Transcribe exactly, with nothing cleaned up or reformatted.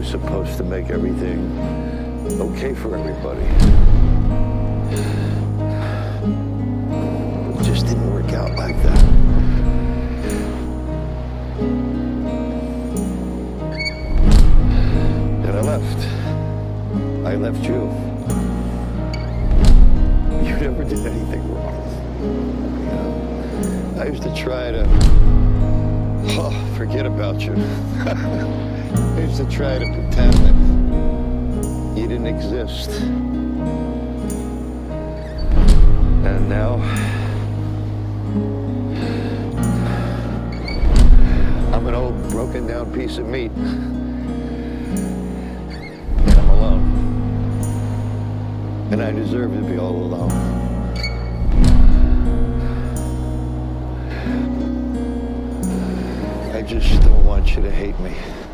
was supposed to make everything okay for everybody. It just didn't work out like that. And I left. I left you. You never did anything wrong. You know, I used to try to, oh, forget about you. I used to try to pretend that you didn't exist. And now, I'm an old broken down piece of meat. And I'm alone. And I deserve to be all alone. I just don't want you to hate me.